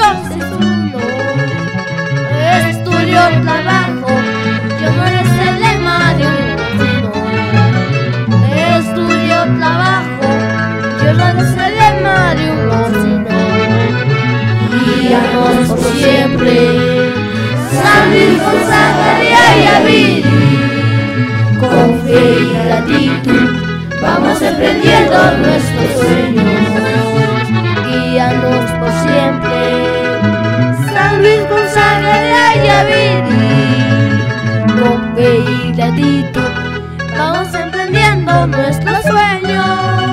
Dios es uno. Estudio, trabajo, yo no es el lema de un sino. Estudio, trabajo, yo no es el lema de un sino. Guíanos por siempre, San Luis Gonzaga de Ayavirí. Con fe y gratitud vamos emprendiendo nuestros sueños. Guíanos por siempre, San Luis Gonzaga de Ayavirí. Con fe y gratitud vamos emprendiendo nuestros sueños.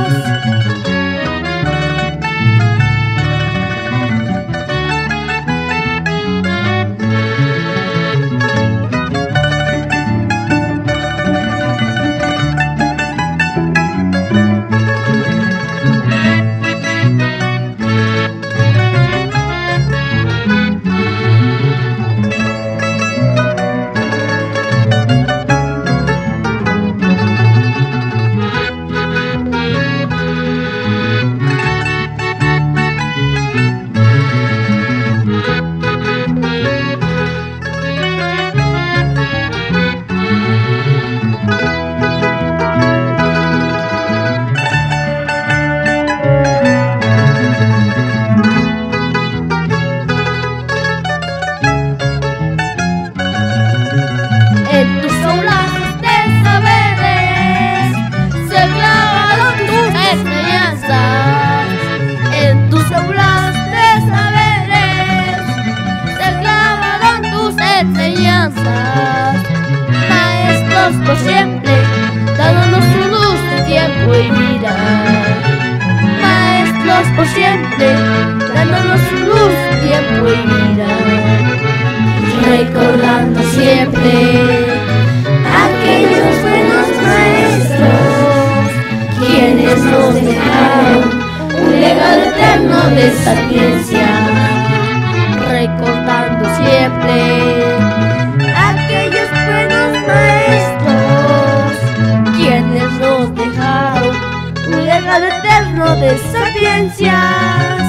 En tus aulas de saberes se clavaron tus enseñanzas. En tus aulas de saberes se clavaron tus enseñanzas. Maestros por siempre, dándonos su luz de tiempo y vida. Maestros por siempre, dándonos su luz de tiempo y vida. Recordando siempre aquellos buenos maestros, quienes nos dejaron un legado eterno de sapiencia. Recordando siempre aquellos buenos maestros, quienes nos dejaron un legado eterno de sapiencia.